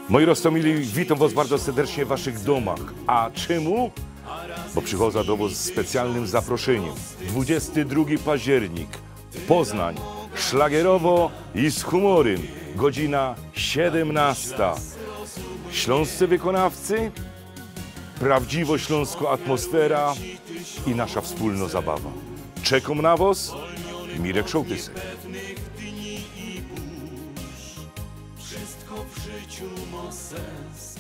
Moi Rostomili, witam Was bardzo serdecznie w Waszych domach. A czemu? Bo przychodzę do Was z specjalnym zaproszeniem. 22 październik, Poznań, szlagierowo i z humorem, godzina 17. Śląscy wykonawcy, prawdziwo śląska atmosfera i nasza wspólna zabawa. Czekam na Was, Mirek Szołtysek. Wszystko w życiu ma sens.